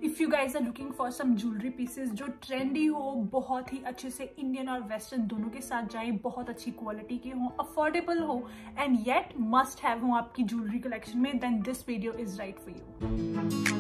If you guys are looking for some jewellery pieces जो trendy हो, बहुत ही अच्छे से इंडियन और वेस्टर्न दोनों के साथ जाए, बहुत अच्छी क्वालिटी के हो, अफोर्डेबल हो एंड येट मस्ट हैव हो आपकी ज्वेलरी कलेक्शन में, then this video is right for you.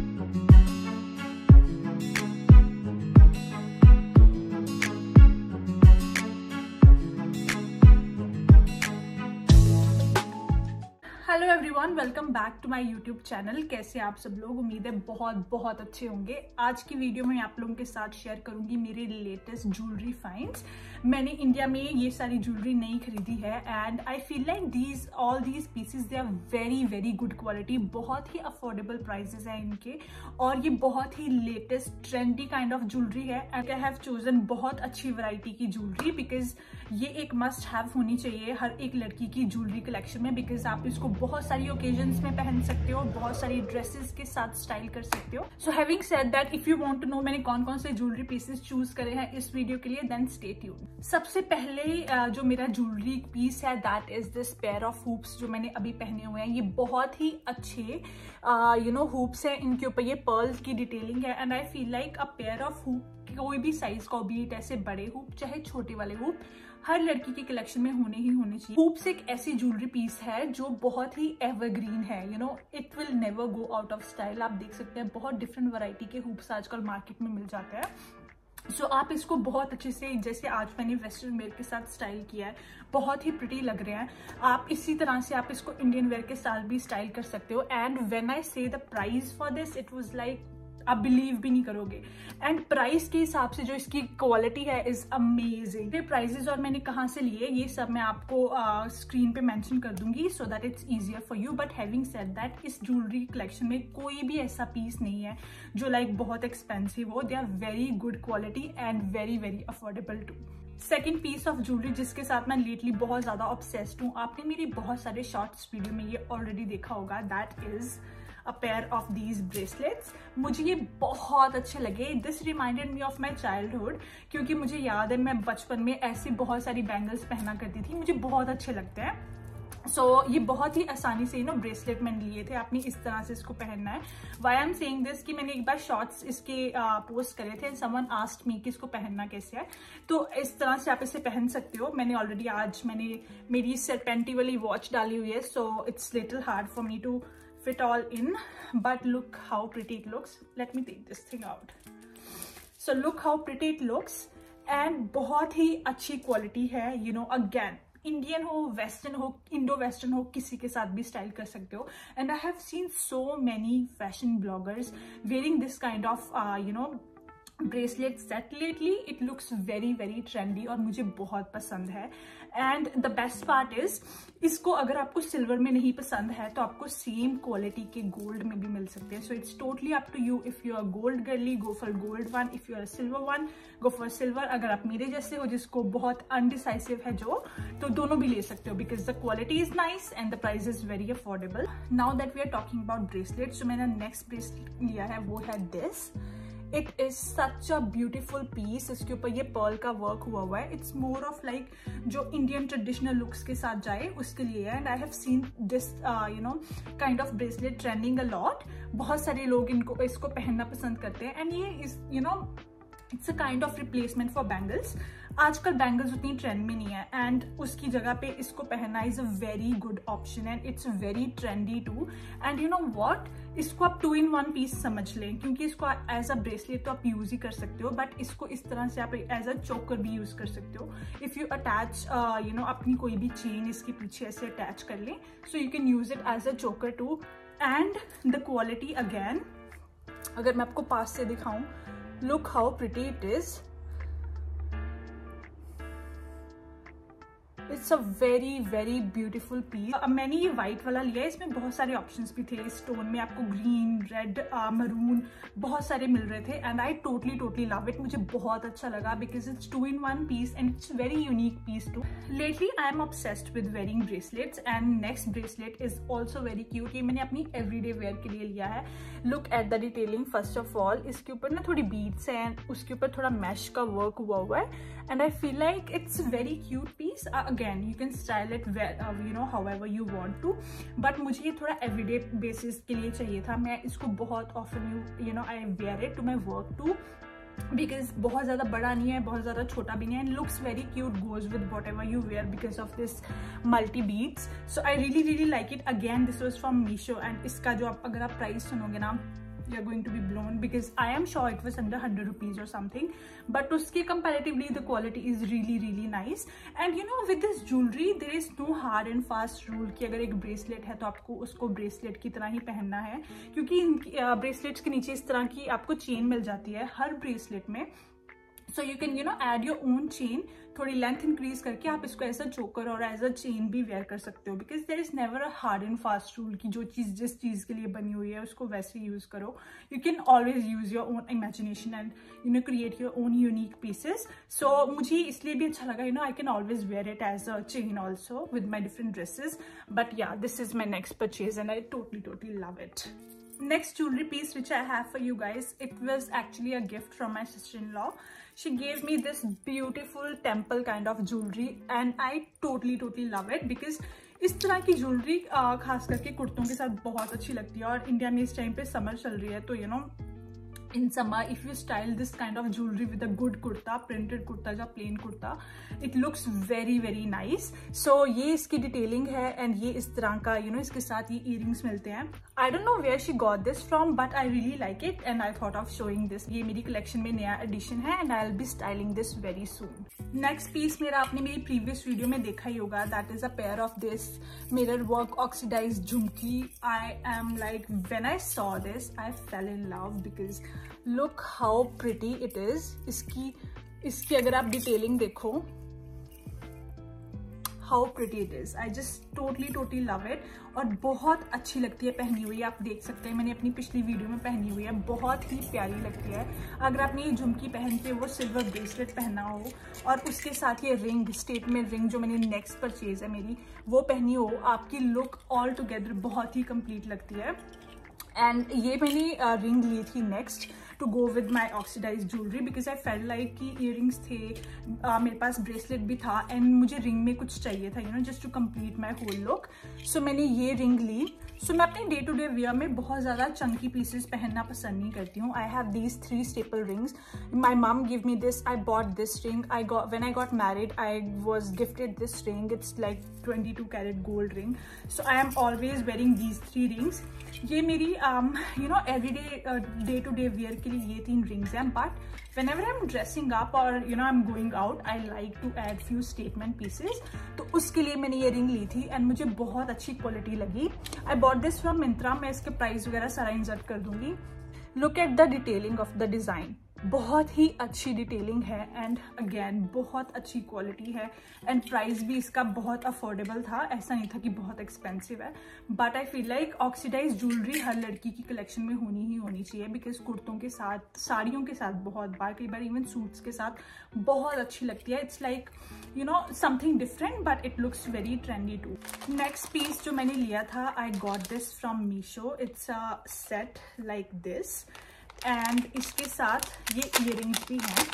Hello everyone, welcome back to my YouTube channel. कैसे आप सब लोग? उम्मीद है बहुत अच्छे होंगे। आज की वीडियो में आप लोगों के साथ शेयर करूंगी मेरे लेटेस्ट ज्वेलरी फाइंड्स। मैंने इंडिया में ये सारी ज्वेलरी नहीं खरीदी है and I feel like all these pieces they are very good quality. बहुत ही अफोर्डेबल प्राइसेस हैं इनके और ये बहुत ही latest trendy kind of jewellery है एंड आई हैव चोजन बहुत अच्छी वैरायटी की ज्वेलरी बिकॉज ये एक मस्ट हैव होनी चाहिए हर एक लड़की की ज्वेलरी कलेक्शन में, बिकॉज आप इसको बहुत सारी ओकेजन्स में पहन सकते हो, बहुत सारी ड्रेसेस के साथ स्टाइल कर सकते हो। So having said that, if you want to know मैंने कौन कौन से ज्वेलरी पीसेस चूज करे हैं इस वीडियो के लिए, देन स्टे ट्यून्ड। सबसे पहले जो मेरा ज्वेलरी पीस है that is this pair of hoops जो मैंने अभी पहने हुए हैं। ये बहुत ही अच्छे हुप्स है, इनके ऊपर ये पर्ल्स की डिटेलिंग है and I feel like a pair of hoop कोई भी साइज का, बीट ऐसे बड़े हुप चाहे छोटे वाले हुप, हर लड़की के कलेक्शन में होने चाहिए। हुप्स एक ऐसी ज्वेलरी पीस है जो बहुत ही एवरग्रीन है, it will never go out of style. आप देख सकते हैं बहुत डिफरेंट वैरायटी के हुप्स आजकल मार्केट में मिल जाते हैं। सो आप इसको बहुत अच्छे से, जैसे आज मैंने वेस्टर्न वेयर के साथ स्टाइल किया है, बहुत ही प्रिटी लग रहे हैं। आप इसी तरह से आप इसको इंडियन वेयर के साथ भी स्टाइल कर सकते हो and when I say the price for this, it was like आप बिलीव भी नहीं करोगे। एंड प्राइस के हिसाब से जो इसकी क्वालिटी है इज अमेजिंग। ये प्राइसेस और मैंने कहाँ से लिए ये सब मैं आपको स्क्रीन पे मेंशन कर दूंगी so that it's easier for you. But having said that, इस ज्वेलरी कलेक्शन में कोई भी ऐसा पीस नहीं है जो लाइक बहुत एक्सपेंसिव हो। They are very good quality and very affordable too. Second piece of jewellery जिसके साथ मैं लेटली बहुत ज्यादा ऑब्सेस्ड हूँ, आपने मेरी बहुत सारे शॉर्ट्स वीडियो में ये ऑलरेडी देखा होगा, that is a pair of these bracelets। मुझे ये बहुत अच्छे लगे। This reminded me of my childhood, क्योंकि मुझे याद है मैं बचपन में ऐसी बहुत सारी बैंगल्स पहना करती थी, मुझे बहुत अच्छे लगते हैं। ये बहुत ही आसानी से ब्रेसलेट मैंने लिए थे। आपने इस तरह से इसको पहनना है। Why I am saying this कि मैंने एक बार शॉर्ट्स इसके पोस्ट करे थे, समवन आस्क्ड मी कि इसको पहनना कैसे है, तो इस तरह से आप इसे पहन सकते हो। मैंने ऑलरेडी आज मेरी सरपेंटी वाली वॉच डाली हुई है, so it's little hard for me to fit all in, but look how pretty it looks. Let me take this thing out. So look how pretty it looks and बहुत ही अच्छी quality है। Again Indian हो, western हो, Indo western हो, किसी के साथ भी स्टाइल कर सकते हो। And I have seen so many fashion bloggers wearing this kind of bracelet set lately. It looks very trendy और मुझे बहुत पसंद है। And the best part is, इसको अगर आपको सिल्वर में नहीं पसंद है तो आपको सेम क्वालिटी के गोल्ड में भी मिल सकते हैं। So it's totally up to you. If you are gold girly, go for gold one. If you are silver one, go for silver. अगर आप मेरे जैसे हो जिसको बहुत अनडिसाइसिव है तो दोनों भी ले सकते हो, because the quality is nice and the price is very affordable. Now that we are talking about bracelet, जो मैंने नेक्स्ट ब्रेसलेट लिया है वो है this. It is such a beautiful piece. इसके ऊपर ये पर्ल का वर्क हुआ है। इट्स मोर ऑफ लाइक जो इंडियन ट्रेडिशनल लुक्स के साथ जाए उसके लिए है। And I have seen this kind of bracelet trending a lot. बहुत सारे लोग इसको पहनना पसंद करते हैं एंड ये is it's a kind of replacement for bangles. आजकल बैंगल्स उतनी ट्रेंड में नहीं है एंड उसकी जगह पे इसको पहनना is a very good option and it's very trendy too. And you know what, इसको आप 2-in-1 पीस समझ लें, क्योंकि इसको एज अ ब्रेसलेट तो आप यूज ही कर सकते हो, बट इसको इस तरह से आप एज अ चोकर भी यूज कर सकते हो। इफ यू अटैच अपनी कोई भी चेन इसके पीछे ऐसे अटैच कर लें, so you can use it as a choker too. And the quality again, अगर मैं आपको पास से दिखाऊं, look how pretty it is. It's a very beautiful piece. अब मैंने ये व्हाइट वाला लिया है, इसमें बहुत सारे ऑप्शंस भी थे। स्टोन में आपको ग्रीन, रेड, मरून बहुत सारे मिल रहे थे and I totally love it. मुझे बहुत अच्छा लगा because it's 2-in-1 piece and it's very unique piece too. Lately I am obsessed with wearing bracelets and next bracelet is also very cute. ये मैंने अपनी एवरीडे वेयर के लिए लिया है। Look at the detailing. First of all इसके ऊपर ना थोड़ी बीड्स हैं एंड उसके ऊपर थोड़ा मैश का वर्क हुआ है and I feel like it's very cute piece. Again you can style it you know however you want to, but मुझे ये थोड़ा एवरीडे बेसिस के लिए चाहिए था. मैं इसको बहुत often you know I wear it to my work too, because बहुत ज़्यादा बड़ा नहीं है, बहुत ज़्यादा छोटा भी नहीं है, and looks very cute, goes with whatever you wear because of this multi beads. So I really like it. Again this was from Meesho, and इसका जो अगर आप प्राइस सुनोगे ना, you are going to be blown because I am sure it was under 100 rupees or something, but uske comparatively the quality is really nice. And you know with this jewelry there is no hard and fast rule कि अगर एक bracelet है तो आपको उसको bracelet की तरह ही पहनना है, क्योंकि ब्रेसलेट्स के नीचे इस तरह की आपको चेन मिल जाती है हर ब्रेसलेट में. So you can you know add your own chain, थोड़ी लेंथ इंक्रीज करके आप इसको एज अ चोकर और एज अ चेन भी वेयर कर सकते हो, because there is never a hard and fast rule कि जो चीज़ जिस चीज़ के लिए बनी हुई है उसको वैसे यूज करो. You can always use your own imagination and you know create your own unique pieces. So मुझे इसलिए भी अच्छा लगा, you know I can always wear it as a chain also with my different dresses. But yeah this is my next purchase and I totally love it. Next jewelry piece which I have for you guys, it was actually a gift from my sister-in-law. She gave me this beautiful temple kind of jewelry and I totally love it because इस तरह की jewellery खास करके कुर्तों के साथ बहुत अच्छी लगती है. और इंडिया में इस टाइम पे समर चल रही है, तो you know in summer if you style this kind of jewelry with a good kurta, printed kurta या plain kurta, it looks very nice. So ये इसकी डिटेलिंग है एंड ये इस तरह का you know इसके साथ ये earrings मिलते हैं. I don't know where she got this from but I really like it and I thought of showing this. ये मेरी कलेक्शन में नया एडिशन है and I'll be styling this very soon. Next piece मेरा आपने मेरी प्रीवियस वीडियो में देखा ही होगा, that is a pair of this mirror work oxidised jhumki. I am like when I saw this I fell in love because look how pretty it is. इसकी अगर आप डिटेलिंग देखो, how pretty it is. I just totally love it और बहुत अच्छी लगती है पहनी हुई. आप देख सकते हैं मैंने अपनी पिछली वीडियो में पहनी हुई है, बहुत ही प्यारी लगती है. अगर आपने ये झुमकी पहन के वो सिल्वर ब्रेसलेट पहना हो और उसके साथ ये रिंग, स्टेटमेंट रिंग जो मैंने नेक्स्ट परचेज है मेरी, वो पहनी हो, आपकी लुक ऑल टुगेदर बहुत ही कंप्लीट लगती है. एंड ये मैंने रिंग ली थी next to go with my oxidise jewellery because I feel like कि ईयरिंग्स थे, मेरे पास ब्रेसलेट भी था एंड मुझे रिंग में कुछ चाहिए था, you know just to complete my whole look. So मैंने ये रिंग ली. सो मैं अपने डे टू डे वेयर में बहुत ज़्यादा चंकी पीसेस पहनना पसंद नहीं करती हूँ. I have these 3 staple rings. My mom give me this, I bought this ring. When I got married I was gifted this ring. It's like 22 carat gold ring. So I am always wearing these 3 rings. ये मेरी you know everyday day to day wear के लिए ये 3 rings हैं. But whenever I'm dressing up or you know I'm going out, I like to add few statement pieces. तो उसके लिए मैंने ये रिंग ली थी एंड मुझे बहुत अच्छी क्वालिटी लगी. I bought this from Myntra. मैं इसके प्राइस वगैरह सारा इंसर्ट कर दूंगी. Look at the detailing of the design. बहुत ही अच्छी डिटेलिंग है एंड अगेन बहुत अच्छी क्वालिटी है एंड प्राइस भी इसका बहुत अफोर्डेबल था. ऐसा नहीं था कि बहुत एक्सपेंसिव है. But I feel like oxidise jewellery हर लड़की की कलेक्शन में होनी चाहिए बिकॉज कुर्तों के साथ, साड़ियों के साथ बहुत बार, कई बार इवन सूट्स के साथ बहुत अच्छी लगती है. It's like you know something different but it looks very trendy too. Next piece जो मैंने लिया था, I got this from Meesho. It's a set like this and इसके साथ ये इयरिंग्स भी हैं.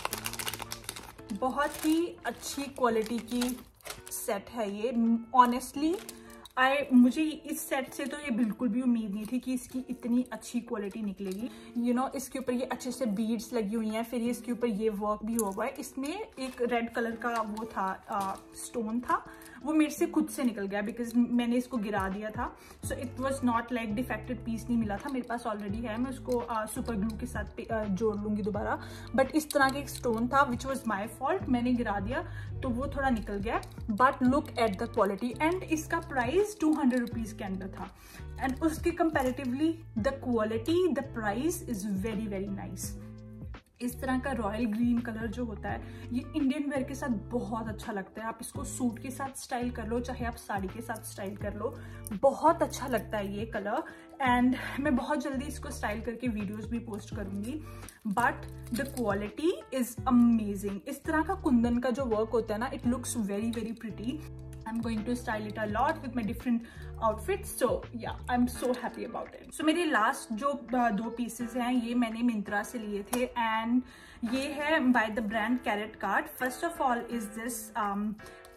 बहुत ही अच्छी क्वालिटी की सेट है ये. ऑनेस्टली मुझे इस सेट से तो ये बिल्कुल भी उम्मीद नहीं थी कि इसकी इतनी अच्छी क्वालिटी निकलेगी. यू नो इसके ऊपर ये अच्छे से बीड्स लगी हुई हैं, फिर ये इसके ऊपर ये वर्क भी हुआ है. इसमें एक रेड कलर का वो था स्टोन था, वो मेरे से खुद से निकल गया बिकॉज मैंने इसको गिरा दिया था. So it was not like defected piece नहीं मिला था, मेरे पास ऑलरेडी है. मैं उसको सुपर ग्लू के साथ जोड़ लूँगी दोबारा. बट इस तरह का एक स्टोन था विच वॉज माई फॉल्ट, मैंने गिरा दिया तो वो थोड़ा निकल गया. But look at the quality and इसका प्राइस 200 रुपीज़ के अंदर था एंड उसके comparatively the quality, the price is very nice. इस तरह का रॉयल ग्रीन कलर जो होता है ये इंडियन वेयर के साथ बहुत अच्छा लगता है. आप इसको सूट के साथ स्टाइल कर लो, चाहे आप साड़ी के साथ स्टाइल कर लो, बहुत अच्छा लगता है ये कलर. एंड मैं बहुत जल्दी इसको स्टाइल करके वीडियोस भी पोस्ट करूंगी. But the quality is amazing. इस तरह का कुंदन का जो वर्क होता है ना, it looks very pretty. I'm going to style it a lot with my different outfits. So yeah, I'm so happy about it. So मेरे last जो 2 pieces हैं ये मैंने मिंत्रा से लिए थे and ये है by the brand Carrot Card. First of all is this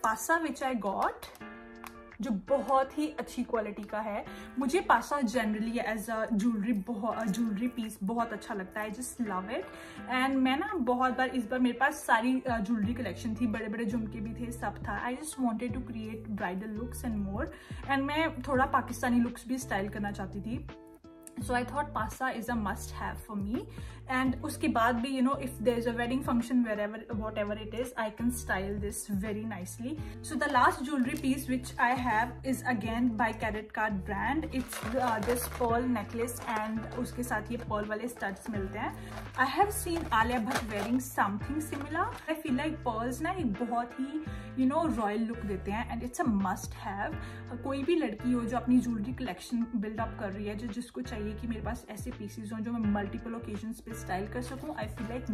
पासा विच आई गॉट, जो बहुत ही अच्छी क्वालिटी का है। मुझे passa generally as a jewellery piece बहुत अच्छा लगता है, जस्ट लव इट। एंड मैं ना बहुत बार, इस बार मेरे पास सारी ज्वेलरी कलेक्शन थी, बड़े बड़े झुमके भी थे, सब था। I just wanted to create bridal looks and more, and मैं थोड़ा पाकिस्तानी लुक्स भी स्टाइल करना चाहती थी। So I thought Pasa is a must have for me, and उसके बाद भी you know if there's a wedding function wherever whatever it is, I can style this very nicely. So the last jewelry piece which I have is again by Carat Card brand. It's this pearl necklace and उसके साथ ये pearl वाले studs मिलते हैं। I have seen Alia Bhatt wearing something similar. I feel like pearls ना एक बहुत ही you know royal look देते हैं, and it's a must have. कोई भी लड़की हो जो अपनी ज्वेलरी कलेक्शन बिल्ड अप कर रही है, जो जिसको चाहिए कि मेरे पास ऐसे पीसेस हों जो मैं मल्टीपल ओकेजन्स पे स्टाइल कर सकूं, आई फील लाइक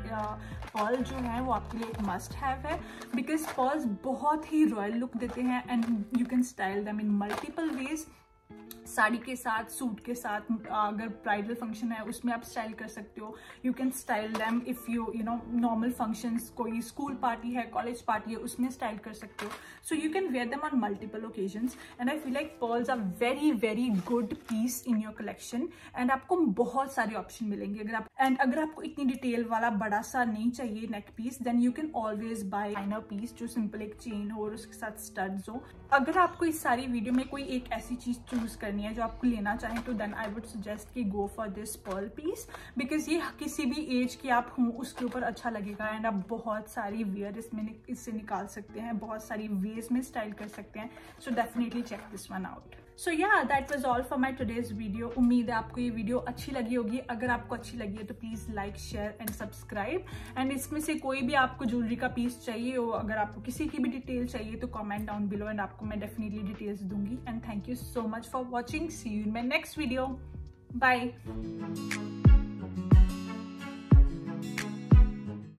पर्ल जो है वो आपके लिए एक मस्ट हैव है, बिकॉज पर्ल्स बहुत ही रॉयल लुक देते हैं and you can style them in multiple ways. Sari के साथ, सूट के साथ, अगर ब्राइडल फंक्शन है उसमें आप स्टाइल कर सकते हो। You can style them if you know normal functions, कोई स्कूल पार्टी है, कॉलेज पार्टी है, उसमें स्टाइल कर सकते हो। So you can wear them on multiple occasions, and I feel like pearls are very very good piece in your collection, and आपको बहुत सारे ऑप्शन मिलेंगे। अगर आपको इतनी डिटेल वाला बड़ा सा नहीं चाहिए neck piece, then you can always buy liner piece जो सिंपल एक चेन हो और उसके साथ स्टड्स हो। अगर आपको इस सारी वीडियो में कोई एक ऐसी चीज चूज करनी है जो आपको लेना चाहें, तो देन आई वुड सजेस्ट कि go for this pearl piece, because ये किसी भी एज के आप हों उसके ऊपर अच्छा लगेगा, एंड आप बहुत सारी वेयर इससे निकाल सकते हैं, बहुत सारी वेज में स्टाइल कर सकते हैं। So definitely check this one out. So yeah that was all for my today's video. उम्मीद है आपको ये वीडियो अच्छी लगी होगी। अगर आपको अच्छी लगी है तो please like, share and subscribe, and इसमें से कोई भी आपको ज्वेलरी का पीस चाहिए हो, अगर आपको किसी की भी डिटेल चाहिए तो कमेंट डाउन बिलो, एंड आपको मैं डेफिनेटली डिटेल्स दूंगी। And thank you so much for watching. See you in my next video. Bye.